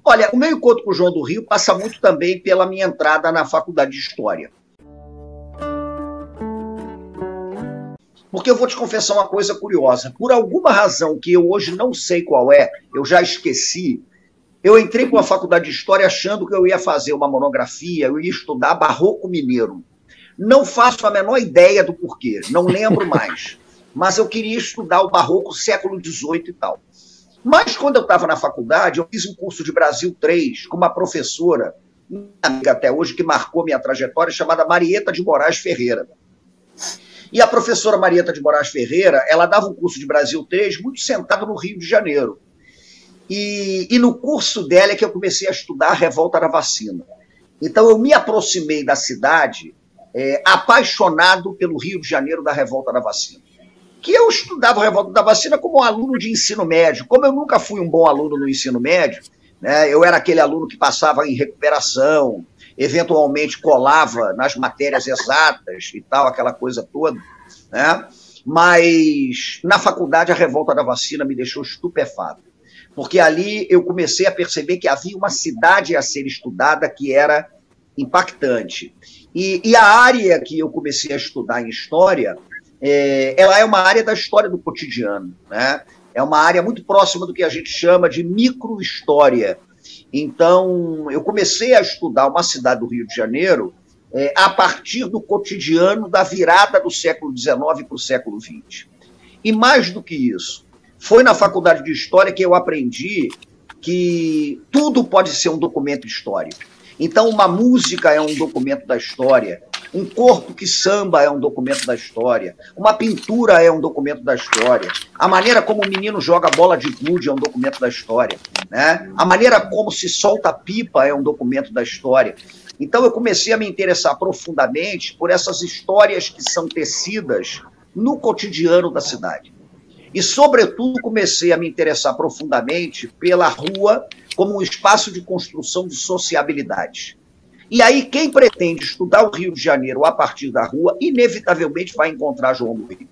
Olha, o meu encontro com o João do Rio passa muito também pela minha entrada na Faculdade de História. Porque eu vou te confessar uma coisa curiosa. Por alguma razão que eu hoje não sei qual é, eu já esqueci, eu entrei com a Faculdade de História achando que eu ia fazer uma monografia, eu ia estudar Barroco Mineiro. Não faço a menor ideia do porquê, não lembro mais. Mas eu queria estudar o Barroco século XVIII e tal. Mas quando eu estava na faculdade, eu fiz um curso de Brasil 3 com uma professora, minha amiga até hoje, que marcou minha trajetória, chamada Marieta de Moraes Ferreira. E a professora Marieta de Moraes Ferreira, ela dava um curso de Brasil 3 muito sentado no Rio de Janeiro. E no curso dela é que eu comecei a estudar a Revolta da Vacina. Então eu me aproximei da cidade apaixonado pelo Rio de Janeiro da Revolta da Vacina. Que eu estudava a Revolta da Vacina como um aluno de ensino médio. Como eu nunca fui um bom aluno no ensino médio, né, eu era aquele aluno que passava em recuperação, eventualmente colava nas matérias exatas e tal, aquela coisa toda, né? Mas na faculdade a Revolta da Vacina me deixou estupefato, porque ali eu comecei a perceber que havia uma cidade a ser estudada que era impactante. E a área que eu comecei a estudar em História, ela é uma área da história do cotidiano, né? É uma área muito próxima do que a gente chama de microhistória. Então, eu comecei a estudar uma cidade do Rio de Janeiro a partir do cotidiano da virada do século XIX para o século XX. E mais do que isso, foi na faculdade de História que eu aprendi que tudo pode ser um documento histórico. Então, uma música é um documento da história, um corpo que samba é um documento da história, uma pintura é um documento da história, a maneira como o menino joga bola de gude é um documento da história, né? A maneira como se solta pipa é um documento da história. Então eu comecei a me interessar profundamente por essas histórias que são tecidas no cotidiano da cidade. E, sobretudo, comecei a me interessar profundamente pela rua como um espaço de construção de sociabilidade. E aí, quem pretende estudar o Rio de Janeiro a partir da rua, inevitavelmente vai encontrar João do Rio.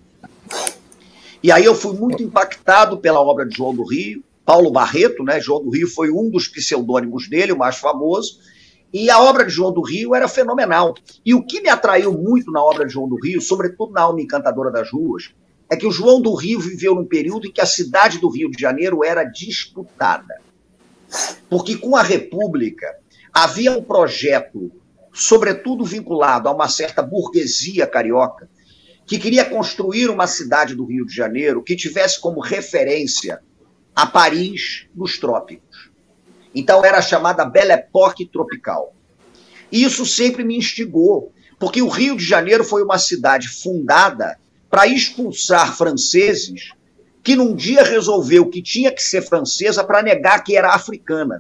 E aí eu fui muito impactado pela obra de João do Rio, Paulo Barreto, né? João do Rio foi um dos pseudônimos dele, o mais famoso, e a obra de João do Rio era fenomenal. E o que me atraiu muito na obra de João do Rio, sobretudo na Alma Encantadora das Ruas, é que o João do Rio viveu num período em que a cidade do Rio de Janeiro era disputada. Porque com a República havia um projeto, sobretudo vinculado a uma certa burguesia carioca, que queria construir uma cidade do Rio de Janeiro que tivesse como referência a Paris dos trópicos. Então era chamada Belle Époque tropical. E isso sempre me instigou, porque o Rio de Janeiro foi uma cidade fundada para expulsar franceses que num dia resolveu que tinha que ser francesa para negar que era africana.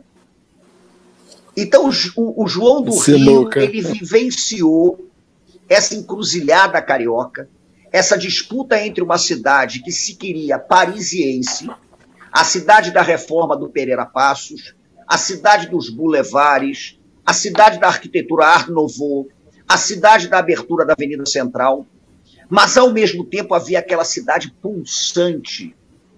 Então o João do Rio, ele vivenciou essa encruzilhada carioca, essa disputa entre uma cidade que se queria parisiense, a cidade da reforma do Pereira Passos, a cidade dos boulevares, a cidade da arquitetura Art Nouveau, a cidade da abertura da Avenida Central, mas, ao mesmo tempo, havia aquela cidade pulsante,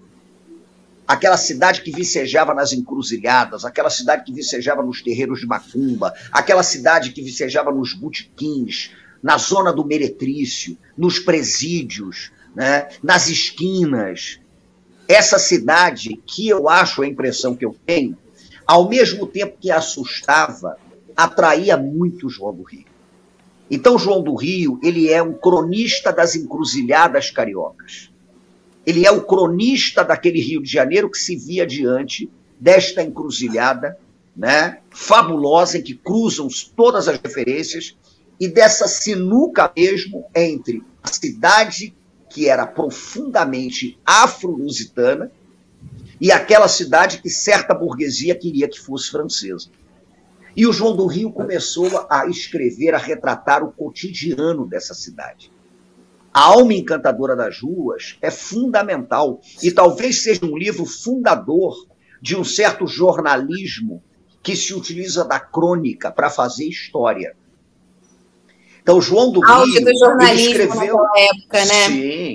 aquela cidade que vicejava nas encruzilhadas, aquela cidade que vicejava nos terreiros de macumba, aquela cidade que vicejava nos botequins, na zona do meretrício, nos presídios, né, nas esquinas. Essa cidade, que eu acho, a impressão que eu tenho, ao mesmo tempo que assustava, atraía muito João do Rio. Então, João do Rio, ele é um cronista das encruzilhadas cariocas. Ele é o cronista daquele Rio de Janeiro que se via diante desta encruzilhada, né, fabulosa, em que cruzam todas as referências, e dessa sinuca mesmo entre a cidade que era profundamente afro-lusitana e aquela cidade que certa burguesia queria que fosse francesa. E o João do Rio começou a escrever, a retratar o cotidiano dessa cidade. A Alma Encantadora das Ruas é fundamental e talvez seja um livro fundador de um certo jornalismo que se utiliza da crônica para fazer história. Então, João do Rio, do jornalismo ele escreveu... naquela época, né? Sim,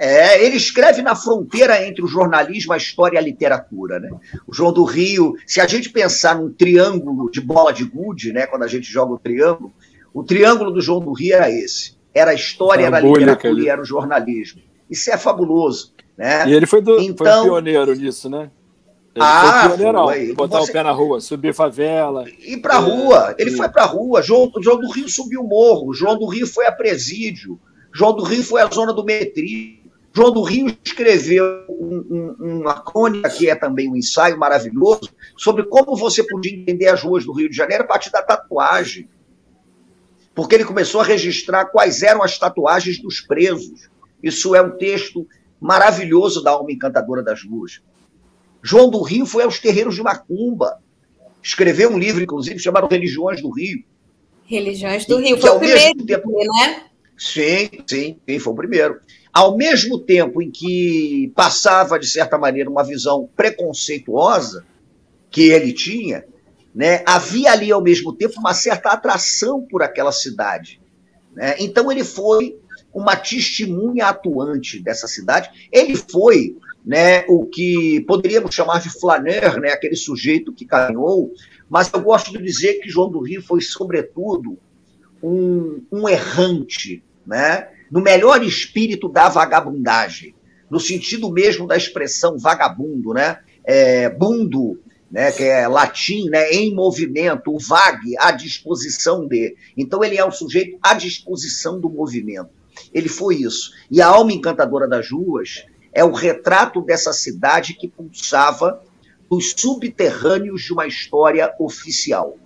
Ele escreve na fronteira entre o jornalismo, a história e a literatura, né? O João do Rio, se a gente pensar num triângulo de bola de gude, né, quando a gente joga o triângulo do João do Rio era esse. Era a história, era a literatura e era o jornalismo. Isso é fabuloso, né? E ele foi pioneiro nisso, né? Ele foi pioneiro, botar o pé na rua, subir favela. Ir para a rua, ele foi para a rua. João do Rio subiu o morro, João do Rio foi a presídio, João do Rio foi a zona do Metri. João do Rio escreveu uma crônica, que é também um ensaio maravilhoso, sobre como você podia entender as ruas do Rio de Janeiro a partir da tatuagem. Porque ele começou a registrar quais eram as tatuagens dos presos. Isso é um texto maravilhoso da Alma Encantadora das Ruas. João do Rio foi aos terreiros de macumba. Escreveu um livro, inclusive, chamado Religiões do Rio. Religiões do Rio. Foi o primeiro, né? Sim, foi o primeiro. Ao mesmo tempo em que passava, de certa maneira, uma visão preconceituosa que ele tinha, né, havia ali, ao mesmo tempo, uma certa atração por aquela cidade. Né? Então, ele foi uma testemunha atuante dessa cidade. Ele foi, né, o que poderíamos chamar de flaneur, né, aquele sujeito que caminhou, mas eu gosto de dizer que João do Rio foi, sobretudo, um errante, né, no melhor espírito da vagabundagem, no sentido mesmo da expressão vagabundo, né, bundo, né, que é latim, né, em movimento, o vague, à disposição de. Então, ele é um sujeito à disposição do movimento. Ele foi isso. E a Alma Encantadora das Ruas é o retrato dessa cidade que pulsava dos subterrâneos de uma história oficial.